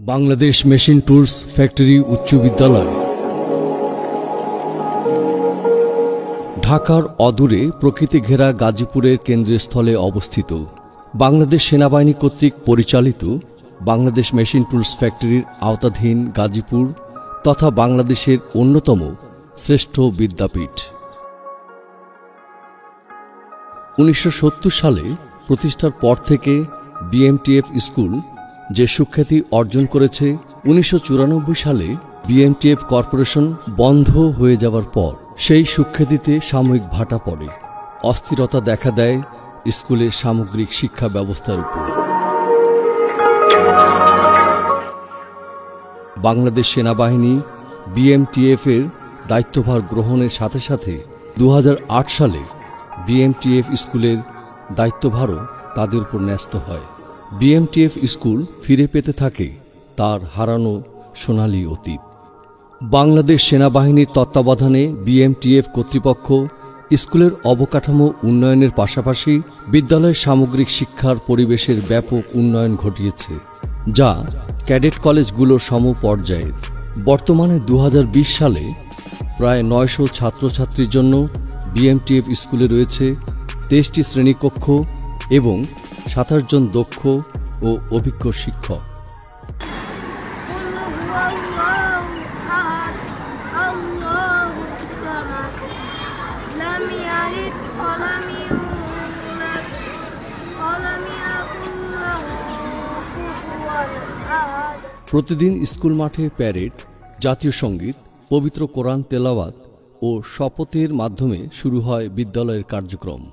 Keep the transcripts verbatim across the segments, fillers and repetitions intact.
Bangladesh machine tools factory উচ্চ বিদ্যালয় ঢাকার অদূরে প্রকৃতি ঘেরা গাজীপুরের কেন্দ্রস্থলে অবস্থিত। বাংলাদেশ সেনাবাহিনী কর্তৃক পরিচালিত বাংলাদেশ মেশিন টুলস ফ্যাক্টরির আওতাধীন গাজীপুর তথা বাংলাদেশের অন্যতম শ্রেষ্ঠ বিদ্যাপীঠ। উনিশশো সত্তর সালে প্রতিষ্ঠার পর থেকে বিএমটিএফ স্কুল যে সুখ্যাতি অর্জন করেছে, উনিশশো চুরানব্বই সালে বিএমটিএফ কর্পোরেশন বন্ধ হয়ে যাওয়ার পর সেই সুখ্যাতিতে সাময়িক ভাটা পড়ে। অস্থিরতা দেখা দেয় স্কুলের সামগ্রিক শিক্ষা ব্যবস্থার উপর। বাংলাদেশ সেনাবাহিনী বিএমটিএফ এর দায়িত্বভার গ্রহণের সাথে সাথে দু হাজার আট সালে বিএমটিএফ স্কুলের দায়িত্বভারও তাদের উপর ন্যস্ত হয়। বিএমটিএফ স্কুল ফিরে পেতে থাকে তার হারানো সোনালী অতীত। বাংলাদেশ সেনাবাহিনীর তত্ত্বাবধানে বিএমটিএফ কর্তৃপক্ষ স্কুলের অবকাঠামো উন্নয়নের পাশাপাশি বিদ্যালয়ের সামগ্রিক শিক্ষার পরিবেশের ব্যাপক উন্নয়ন ঘটিয়েছে, যা ক্যাডেট কলেজগুলোর সমপর্যায়ের। বর্তমানে দু হাজার বিশ সালে প্রায় নয়শো ছাত্রছাত্রীর জন্য বিএমটিএফ স্কুলে রয়েছে তেইশটি শ্রেণীকক্ষ এবং সাতাশ জন দক্ষ ও অভিজ্ঞ শিক্ষক। প্রতিদিন স্কুল মাঠে প্যারেড, জাতীয় সঙ্গীত, পবিত্র কোরআন তেলাওয়াত ও শপথের মাধ্যমে শুরু হয় বিদ্যালয়ের কার্যক্রম।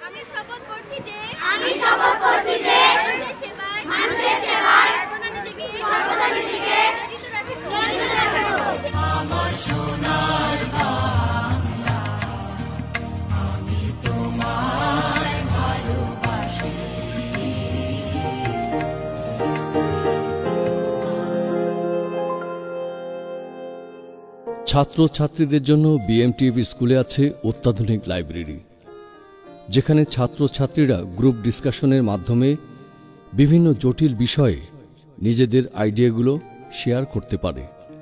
ছাত্রছাত্রীদের জন্য বিএমটিএফ স্কুলে আছে অত্যাধুনিক লাইব্রেরি, যেখানে ছাত্রছাত্রীরা গ্রুপ ডিসকাশনের মাধ্যমে বিভিন্ন জটিল বিষয়ে নিজেদের আইডিয়াগুলো শেয়ার করতে পারে।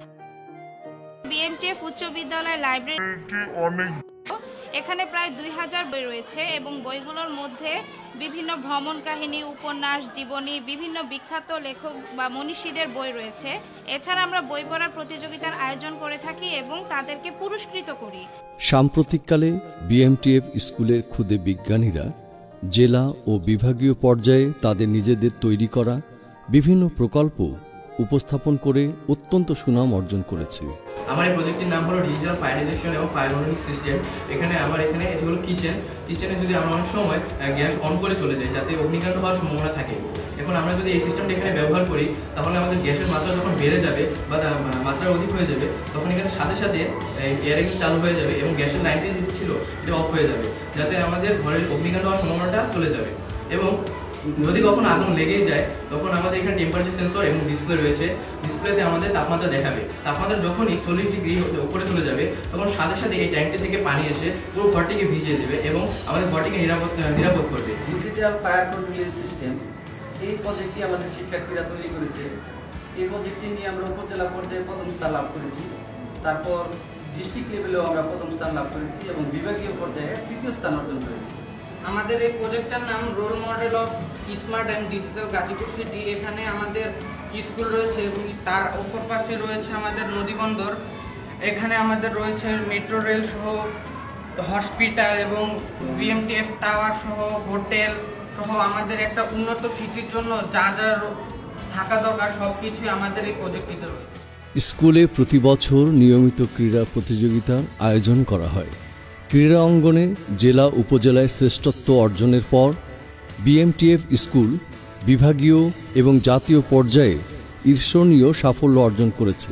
বিএমটিএফ উচ্চ বিদ্যালয় লাইব্রেরিটি অনেক, এখানে প্রায় দুই হাজার বই রয়েছে এবং বইগুলোর মধ্যে বিভিন্ন ভ্রমণ কাহিনী, উপন্যাস, জীবনী, বিভিন্ন বিখ্যাত লেখক বা মনীষীদের বই রয়েছে। এছাড়া আমরা বই পড়ার প্রতিযোগিতার আয়োজন করে থাকি এবং তাদেরকে পুরস্কৃত করি। সাম্প্রতিককালে বিএমটিএফ স্কুলের ক্ষুদে বিজ্ঞানীরা জেলা ও বিভাগীয় পর্যায়ে তাদের নিজেদের তৈরি করা বিভিন্ন প্রকল্প উপস্থাপন করে অত্যন্ত সুনাম অর্জন করেছে। আমার এই প্রজেক্টটির নাম হলো ডিজিটাল ফায়ার ডিটেকশন এবং ফায়ার ওয়ার্নিং সিস্টেম। এখানে আমার এখানে এটি হলো কিচেন। কিচেনে যদি আমরা অনেক সময় গ্যাস অন করে চলে যাই যাতে অগ্নিকাণ্ড হওয়ার সম্ভাবনা থাকে। এখন আমরা যদি এই সিস্টেমটা এখানে ব্যবহার করি তাহলে আমাদের গ্যাসের মাত্রা যখন বেড়ে যাবে বা মাত্রা অধিক হয়ে যাবে তখন এখানে সাথে সাথে এয়ার এক্সিট চালু হয়ে যাবে এবং গ্যাসের লাইনটি যেটি ছিল এটা অফ হয়ে যাবে, যাতে আমাদের ঘরের অগ্নিকাণ্ড হওয়ার সম্ভাবনাটা চলে যাবে। এবং যদি কখন আগুন লেগেই যায় তখন আমাদের এখানে টেম্পারেচার সেন্সর এবং ডিসপ্লে রয়েছে। ডিসপ্লেতে আমাদের তাপমাত্রা দেখাবে। তাপমাত্রা যখনই চল্লিশ ডিগ্রি উপরে চলে যাবে তখন সাথে সাথে এই ট্যাঙ্কটি থেকে পানি এসে পুরো ঘরটিকে ভিজিয়ে দেবে এবং আমাদের ঘরটিকে নিরাপদ নিরাপদ করবে। ডিজিটাল ফায়ার কন্ট্রোল সিস্টেম এই প্রজেক্টটি আমাদের শিক্ষার্থীরা তৈরি করেছে। এই প্রজেক্টটি নিয়ে আমরা উপজেলা পর্যায়ে প্রথম স্থান লাভ করেছি, তারপর ডিস্ট্রিক্ট লেভেলেও আমরা প্রথম স্থান লাভ করেছি এবং বিভাগীয় পর্যায়ে তৃতীয় স্থান অর্জন করেছি। আমাদের এই প্রজেক্টটার নাম role model of smart and digital Gazipur city. এখানে আমাদের স্কুল রয়েছে এবং তার অপর পাশে রয়েছে আমাদের নদী বন্দর। এখানে আমাদের রয়েছে মেট্রো রেল সহ হসপিটাল এবং বিএমটিএফ টাওয়ার সহ হোটেল সহ আমাদের একটা উন্নত সিটির জন্য যা যা থাকা দরকার সব কিছুই আমাদের এই প্রজেক্টটিতে রয়েছে। স্কুলে প্রতি বছর নিয়মিত ক্রীড়া প্রতিযোগিতার আয়োজন করা হয়। ক্রীড়া অঙ্গনে জেলা উপজেলায় শ্রেষ্ঠত্ব অর্জনের পর বিএমটিএফ স্কুল বিভাগীয় এবং জাতীয় পর্যায়ে ঈর্ষণীয় সাফল্য অর্জন করেছে।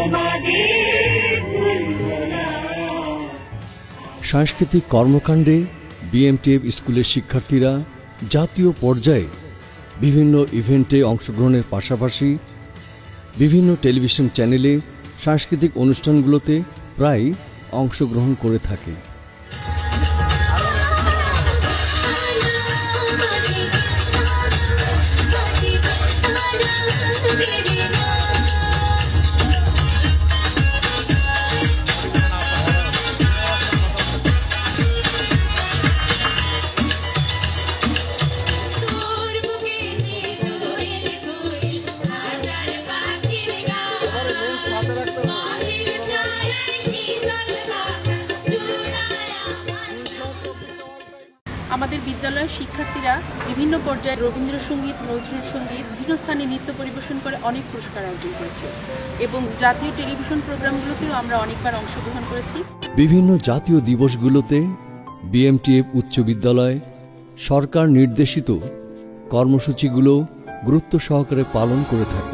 সাংস্কৃতিক কর্মকাণ্ডে বিএমটিএফ স্কুলের শিক্ষার্থীরা জাতীয় পর্যায়ে বিভিন্ন ইভেন্টে অংশগ্রহণের পাশাপাশি বিভিন্ন টেলিভিশন চ্যানেলে সাংস্কৃতিক অনুষ্ঠানগুলোতে প্রায় অংশগ্রহণ করে থাকে। আমাদের বিদ্যালয়ের শিক্ষার্থীরা বিভিন্ন পর্যায়ে রবীন্দ্রসঙ্গীত, নজরুল সঙ্গীত, বিভিন্ন স্থানে নৃত্য পরিবেশন করে অনেক পুরস্কার অর্জন করেছে এবং জাতীয় টেলিভিশন প্রোগ্রামগুলোতেও আমরা অনেকবার অংশগ্রহণ করেছি। বিভিন্ন জাতীয় দিবসগুলোতে বিএমটিএফ উচ্চ বিদ্যালয় সরকার নির্দেশিত কর্মসূচিগুলো গুরুত্ব সহকারে পালন করে থাকে।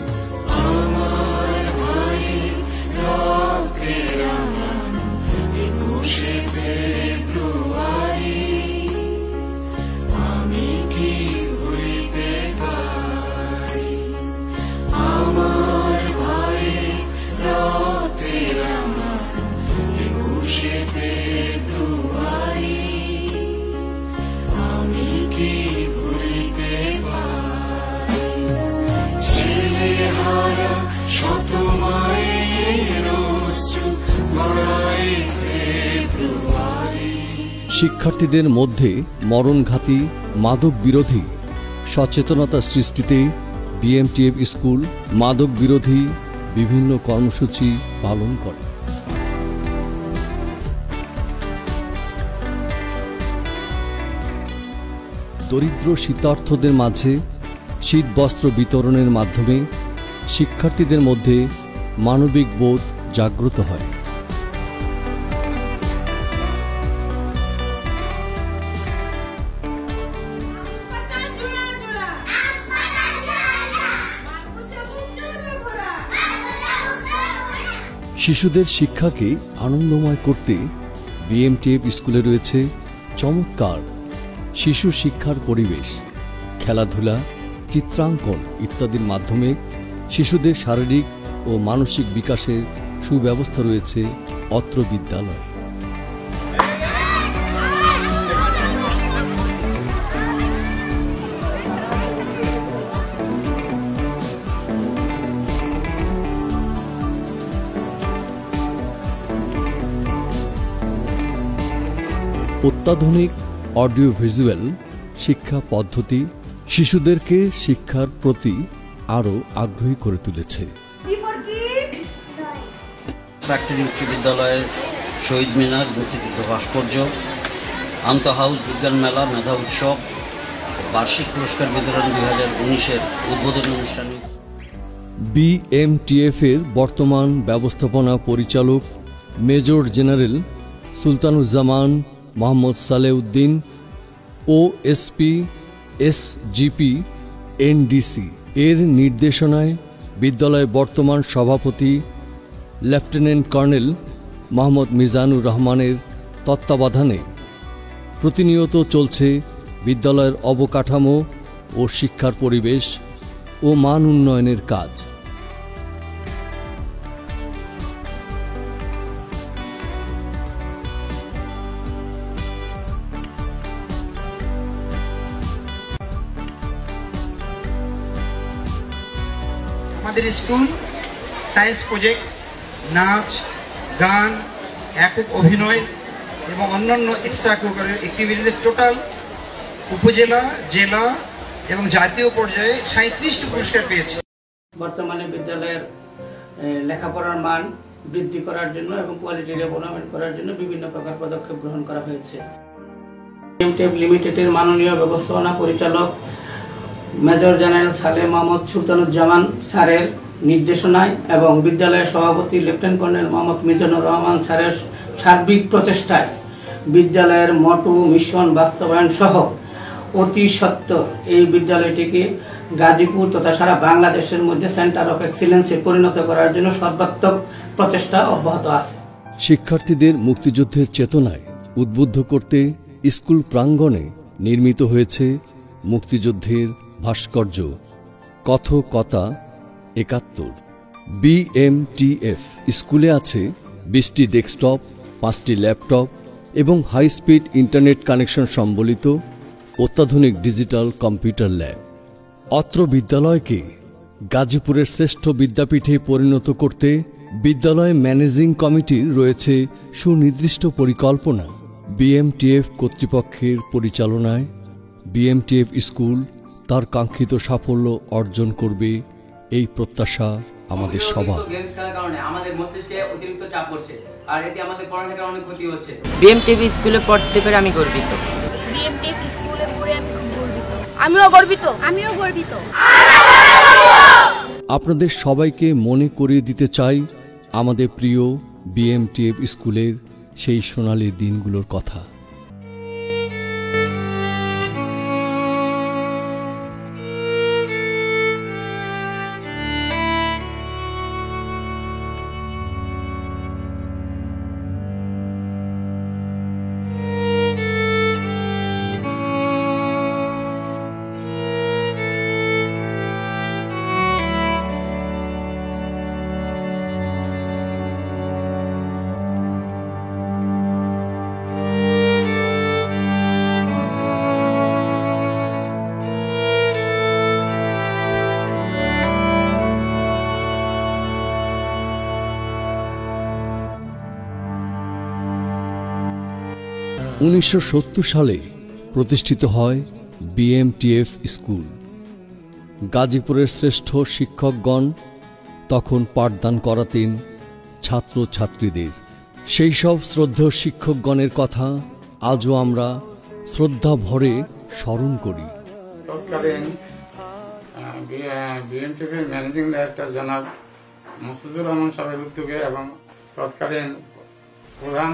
শিক্ষার্থীদের মধ্যে মরণঘাতী মাদক বিরোধী সচেতনতা সৃষ্টিতে বিএমটিএফ স্কুল মাদক বিরোধী বিভিন্ন কর্মসূচি পালন করে। দরিদ্র শীতার্থদের মাঝে শীতবস্ত্র বিতরণের মাধ্যমে শিক্ষার্থীদের মধ্যে মানবিক বোধ জাগ্রত হয়। শিশুদের শিক্ষাকে আনন্দময় করতে বিএমটিএফ স্কুলে রয়েছে চমৎকার শিশু শিক্ষার পরিবেশ। খেলাধুলা, চিত্রাঙ্কন ইত্যাদির মাধ্যমে শিশুদের শারীরিক ও মানসিক বিকাশের সুব্যবস্থা রয়েছে অত্র বিদ্যালয়ে। অত্যাধুনিক অডিও ভিজুয়াল শিক্ষা পদ্ধতি শিশুদেরকে শিক্ষার প্রতি আরও আগ্রহী করে তুলেছে। প্রাক্তনী উচ্চ বিদ্যালয়ের শহীদ মিনার, মুক্তিযুদ্ধ ভাস্কর্য, আন্তঃ হাউস বিজ্ঞান মেলা, মেধা উৎসব, বার্ষিক পুরস্কার বিতরণ দুই হাজার উনিশের উদ্বোধনী অনুষ্ঠানে বিএমটিএফ এর বর্তমান ব্যবস্থাপনা পরিচালক মেজর জেনারেল সুলতানুজ্জামান মোহাম্মদ সালেউদ্দিন ও এসপি এসজিপি এনডিসি এর নির্দেশনায় বিদ্যালয়ের বর্তমান সভাপতি লেফটেন্যান্ট কর্নেল মোহাম্মদ মিজানুর রহমানের তত্ত্বাবধানে প্রতিনিয়ত চলছে বিদ্যালয়ের অবকাঠামো ও শিক্ষার পরিবেশ ও মান উন্নয়নের কাজ। আমাদের স্কুল সায়েন্স প্রজেক্ট, নাচ, গান, একক অভিনয় এবং অন্যান্য এক্সট্রা কারিকুলার অ্যাক্টিভিটিসের টোটাল উপজেলা, জেলা এবং জাতীয় পর্যায়ে সাঁত্রিশটি পুরস্কার পেয়েছে। বর্তমানে বিদ্যালয়ের লেখাপড়ার মান বৃদ্ধি করার জন্য এবং কোয়ালিটি ডেভেলপমেন্ট করার জন্য বিভিন্ন প্রকার পদক্ষেপ গ্রহণ করা হয়েছে। বিএমটিএফ লিমিটেডের মাননীয় ব্যবস্থাপনা পরিচালক মেজর জেনারেল সালেহ মোহাম্মদ সুলতানুজ্জামান স্যারের নির্দেশনায় এবং বিদ্যালয়ের সভাপতি লেফটেন্যান্ট কর্নেল মোহাম্মদ মিজানুর রহমান স্যারের সার্বিক প্রচেষ্টায় বিদ্যালয়ের মটো মিশন বাস্তবায়ন সহ অতি সত্বর এই বিদ্যালয়টিকে গাজীপুর তথা সারা বাংলাদেশের মধ্যে সেন্টার অফ এক্সিলেন্সে পরিণত করার জন্য সর্বাত্মক প্রচেষ্টা অব্যাহত আছে। শিক্ষার্থীদের মুক্তিযুদ্ধের চেতনায় উদ্বুদ্ধ করতে স্কুল প্রাঙ্গণে নির্মিত হয়েছে মুক্তিযুদ্ধের ভাস্কর্য কথকতা একাত্তর। বিএমটিএফ স্কুলে আছে বিশটি ডেস্কটপ, পাঁচটি ল্যাপটপ এবং হাই স্পিড ইন্টারনেট কানেকশন সম্বলিত অত্যাধুনিক ডিজিটাল কম্পিউটার ল্যাব। অত্র বিদ্যালয়কে গাজীপুরের শ্রেষ্ঠ বিদ্যাপীঠে পরিণত করতে বিদ্যালয় ম্যানেজিং কমিটির রয়েছে সুনির্দিষ্ট পরিকল্পনা। বিএমটিএফ কর্তৃপক্ষের পরিচালনায় বিএমটিএফ স্কুল তার কাঙ্ক্ষিত সাফল্য অর্জন করবে, এই প্রত্যাশা আমাদের সবার। গেমস খেলার কারণে আমাদের মস্তিষ্কে অতিরিক্ত চাপ পড়ছে, আর এতে আমাদের পড়ালেখার অনেক ক্ষতি হচ্ছে। বিএমটিএফ স্কুলে পড়তে পেরে আমি গর্বিত। বিএমটিএফ স্কুলে পড়ে আমি খুব গর্বিত। আমিও গর্বিত। আমিও গর্বিত। আপনাদের সবাইকে মনে করিয়ে দিতে চাই আমাদের প্রিয় বিএমটিএফ স্কুলের সেই সোনালী দিনগুলোর কথা। উনিশশো সত্তর সালে প্রতিষ্ঠিত হয় বিএমটিএফ স্কুল। গাজীপুরের শ্রেষ্ঠ শিক্ষকগণ তখন পাঠদান করাতেন ছাত্র ছাত্রীদের। সেই সব শ্রদ্ধেয় শিক্ষকগণের কথা আজও আমরা শ্রদ্ধা ভরে স্মরণ করি। তৎকালীন বিএমটিএফের ম্যানেজিং ডাইরেক্টর জনাব মাসুদুর রহমান সাহেবের উদ্যোগে এবং তৎকালীন প্রধান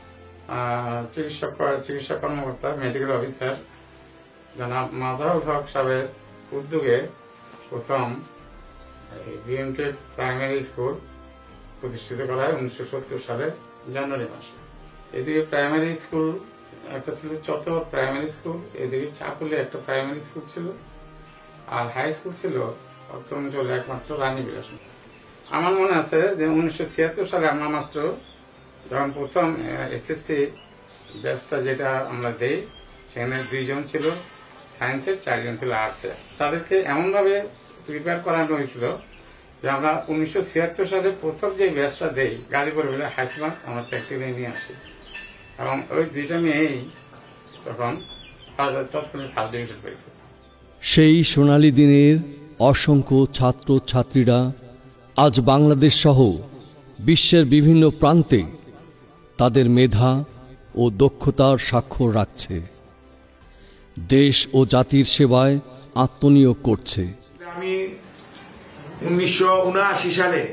চিকিৎসক চিকিৎসা কর্মকর্তা মেডিকেল অফিসার জনাব মাজাহুল হক সাহেবের উদ্যোগে প্রথম বিএমটিএফ প্রাইমারি স্কুল প্রতিষ্ঠিত করা হয় উনিশশো সত্তর সালের জানুয়ারি মাসে। এদিকে প্রাইমারি স্কুল একটা ছিল চত্বর প্রাইমারি স্কুল, এদিকে চাকুলে একটা প্রাইমারি স্কুল ছিল, আর হাই স্কুল ছিল অত্র অঞ্চলে একমাত্র রানী বিলাস। আমার মনে আছে যে উনিশশো ছিয়াত্তর সালে আমরা মাত্র যখন প্রথম এসএসসি ব্যাচটা যেটা আমরা দেই, সেখানে দুইজন ছিল সায়েন্সের, চারজন ছিল আর্টসের। তাদেরকে এমনভাবে প্রিপেয়ার করানো হয়েছিল যে আমরা উনিশশো ছিয়াত্তর সালে প্রথম যে ব্যাচটা দেই গাজীপুর হাইটমা আমরা প্র্যাকটিক্যালি নিয়ে আসি, এবং ওই দুইটা মেয়েই তখন তৎকালীন ফার্স্ট ডিভিশন পেয়েছে। সেই সোনালী দিনের অসংখ্য ছাত্র ছাত্রীরা আজ বাংলাদেশ সহ বিশ্বের বিভিন্ন প্রান্তে তাদের মেধা ও দক্ষতার স্বাক্ষর রাখছে, দেশ ও জাতির সেবায় আত্মনিয়োগ করছে। আমি উনিশশো উনআশি সালে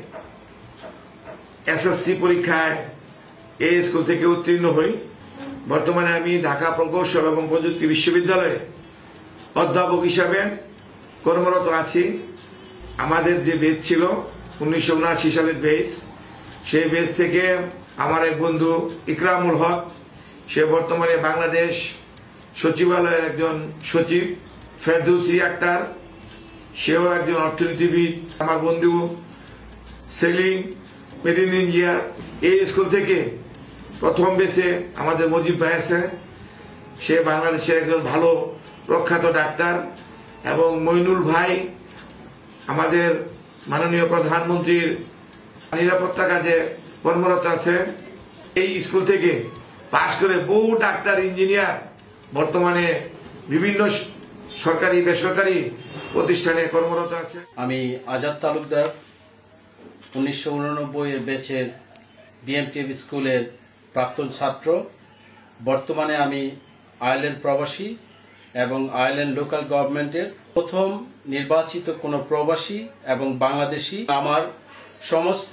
এসএসসি পরীক্ষায় এই স্কুল থেকে উত্তীর্ণ হই। বর্তমানে আমি ঢাকা প্রকৌশল এবং প্রযুক্তি বিশ্ববিদ্যালয়ে অধ্যাপক হিসাবে কর্মরত আছি। আমাদের যে বেচ ছিল উনিশশো উনআশি সালের বেচ, সেই বেচ থেকে আমার এক বন্ধু ইকরামুল হক, সে বর্তমানে বাংলাদেশ সচিবালয়ের একজন সচিব, ফেরদৌসি আক্তার, সেও একজন অর্থনীতিবিদ, আমার বন্ধু সেলিম মেরিন ইঞ্জিনিয়ার। এই স্কুল থেকে প্রথম বেচে আমাদের মজিব ভাই আছে, সে বাংলাদেশের একজন ভালো প্রখ্যাত ডাক্তার, এবং মইনুল ভাই আমাদের মাননীয় প্রধানমন্ত্রীর নিরাপত্তা কাজে কর্মরত আছে। এই স্কুল থেকে পাশ করে বহু ডাক্তার, ইঞ্জিনিয়ার বর্তমানে বিভিন্ন সরকারি বেসরকারি প্রতিষ্ঠানে কর্মরত আছে। আমি আজাদ তালুকদার, উনিশশো উননব্বই এর ব্যাচের বিএমটিএফ স্কুলের প্রাক্তন ছাত্র। বর্তমানে আমি আয়ারল্যান্ড প্রবাসী এবং আয়ারল্যান্ড লোকাল গভর্নমেন্টের প্রথম নির্বাচিত কোনো প্রবাসী এবং বাংলাদেশি। আমার সমস্ত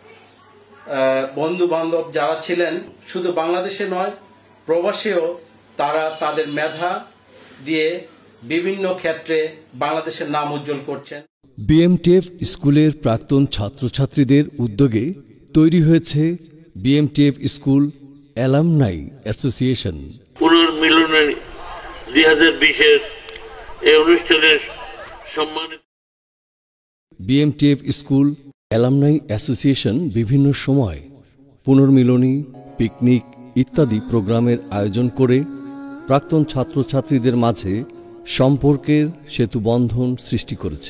বন্ধু বান্ধব যারা ছিলেন শুধু বাংলাদেশে নয় প্রবাসেও, তারা তাদের মেধা দিয়ে বিভিন্ন ক্ষেত্রে বাংলাদেশের নাম উজ্জ্বল করছেন। বিএমটিএফ স্কুলের প্রাক্তন ছাত্রছাত্রীদের উদ্যোগে তৈরি হয়েছে বিএমটিএফ স্কুল অ্যালামনাই অ্যাসোসিয়েশন। পুনর্মিলনের দুই হাজার বিশের এই অনুষ্ঠানের সম্মানিত বিএমটিএফ স্কুল অ্যালামনাই অ্যাসোসিয়েশন বিভিন্ন সময় পুনর্মিলনী, পিকনিক ইত্যাদি প্রোগ্রামের আয়োজন করে প্রাক্তন ছাত্রছাত্রীদের মাঝে সম্পর্কের সেতুবন্ধন সৃষ্টি করেছে।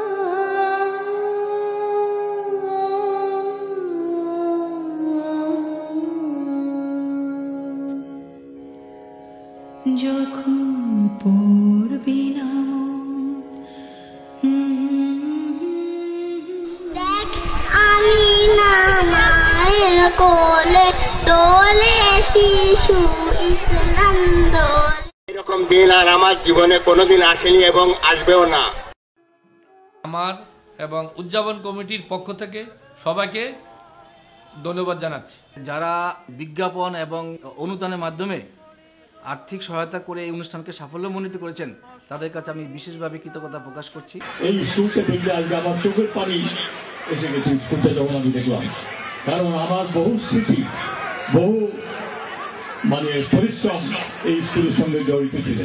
যখন পড়বি নাম দেখ আমি না মায়ের কোলে দোলে শিশু ইসলাম দোল। এরকম দিন আর আমার জীবনে কোনোদিন আসেনি এবং আসবেও না। আমার এবং উদযাপন কমিটির পক্ষ থেকে সবাইকে ধন্যবাদ জানাচ্ছি। যারা বিজ্ঞাপন এবং অনুদানের মাধ্যমে আর্থিক সহায়তা করে এই অনুষ্ঠানকে সাফল্যমণ্ডিত করেছেন তাদের কাছে আমি বিশেষভাবে কৃতজ্ঞতা প্রকাশ করছি। এই স্কুলটা দেখলে আজকে আমার চোখের পানি এসে গেছে স্কুলটা যখন আমি দেখলাম, কারণ আমার বহু স্মৃতি, বহু মানে পরিশ্রম এই স্কুলের সঙ্গে জড়িত ছিলেন।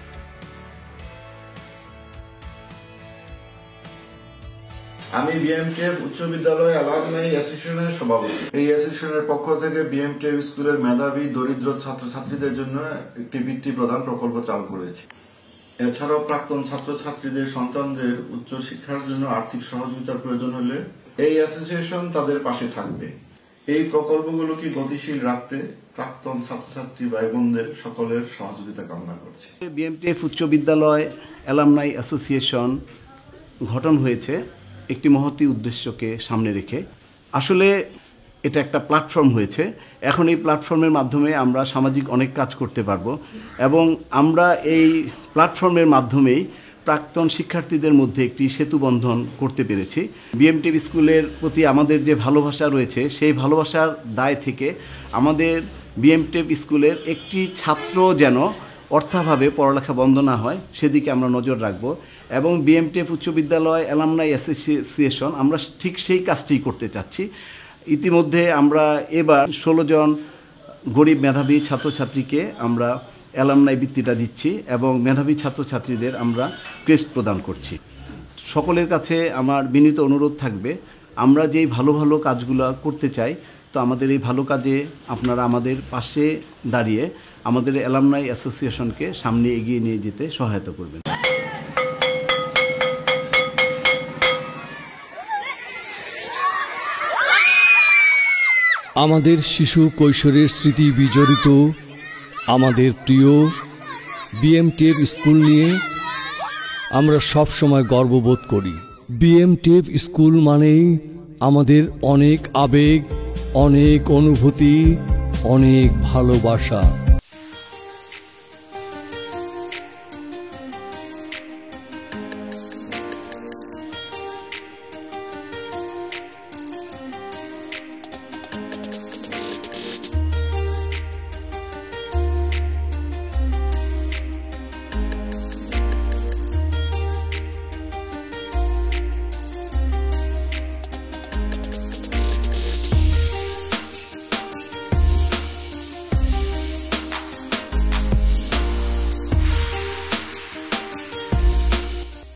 আমি বিএমটিএফ উচ্চ বিদ্যালয় অ্যালামনাই অ্যাসোসিয়েশনের সভাপতি। এই অ্যাসোসিয়েশনের পক্ষ থেকে বিএমটিএফ স্কুলের মেধাবী দরিদ্র ছাত্রছাত্রীদের জন্য একটি বৃত্তি প্রদান প্রকল্প চালু করেছি। এছাড়াও প্রাক্তন ছাত্রছাত্রীদের সন্তানদের উচ্চ শিক্ষার জন্য আর্থিক সহযোগিতার প্রয়োজন হলে এই অ্যাসোসিয়েশন তাদের পাশে থাকবে। এই প্রকল্পগুলোকে গতিশীল রাখতে প্রাক্তন ছাত্রছাত্রী ভাই বোনদের সকলের সহযোগিতা কামনা করছি। বিএমটিএফ উচ্চ বিদ্যালয় অ্যালামনাই অ্যাসোসিয়েশন গঠন হয়েছে একটি মহতী উদ্দেশ্যকে সামনে রেখে। আসলে এটা একটা প্ল্যাটফর্ম হয়েছে। এখন এই প্ল্যাটফর্মের মাধ্যমে আমরা সামাজিক অনেক কাজ করতে পারবো এবং আমরা এই প্ল্যাটফর্মের মাধ্যমেই প্রাক্তন শিক্ষার্থীদের মধ্যে একটি সেতুবন্ধন করতে পেরেছি। বিএমটিএফ স্কুলের প্রতি আমাদের যে ভালোবাসা রয়েছে সেই ভালোবাসার দায় থেকে আমাদের বিএমটিএফ স্কুলের একটি ছাত্র যেন অর্থাভাবে পড়ালেখা বন্ধ না হয় সেদিকে আমরা নজর রাখব এবং বিএমটিএফ উচ্চ বিদ্যালয় অ্যালামনাই অ্যাসোসিয়েশন আমরা ঠিক সেই কাজটি করতে চাচ্ছি। ইতিমধ্যে আমরা এবার ষোলো জন গরিব মেধাবী ছাত্রছাত্রীকে আমরা অ্যালামনাই বৃত্তিটা দিচ্ছি এবং মেধাবী ছাত্রছাত্রীদের আমরা ক্রেস্ট প্রদান করছি। সকলের কাছে আমার বিনীত অনুরোধ থাকবে, আমরা যেই ভালো ভালো কাজগুলো করতে চাই তো আমাদের এই ভালো কাজে আপনারা আমাদের পাশে দাঁড়িয়ে আমাদের অ্যালামনাই অ্যাসোসিয়েশনকে সামনে এগিয়ে নিয়ে যেতে সহায়তা করবেন। আমাদের শিশু কৈশোরের স্মৃতি বিজড়িত আমাদের প্রিয় বিএমটিএফ স্কুল নিয়ে আমরা সব সময় গর্ববোধ করি। বিএমটিএফ স্কুল মানেই আমাদের অনেক আবেগ, অনেক অনুভূতি, অনেক ভালোবাসা।